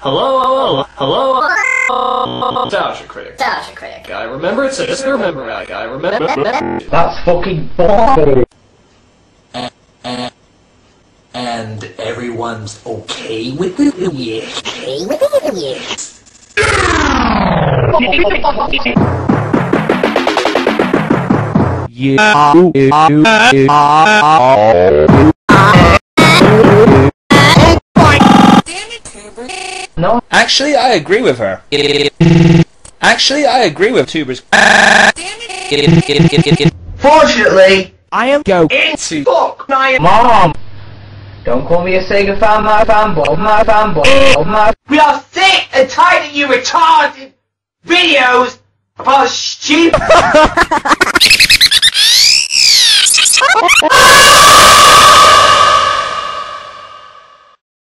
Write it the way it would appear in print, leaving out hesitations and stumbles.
Hello. Critic. I remember it, so just remember that guy. Remember. That's fucking boring. And everyone's okay with it? No. Actually, I agree with her. Actually, I agree with tubers. Fortunately, I am going to fuck my mom. Don't call me a Sega fan, my fanboy, We are sick and tired of you retarded videos about stupid.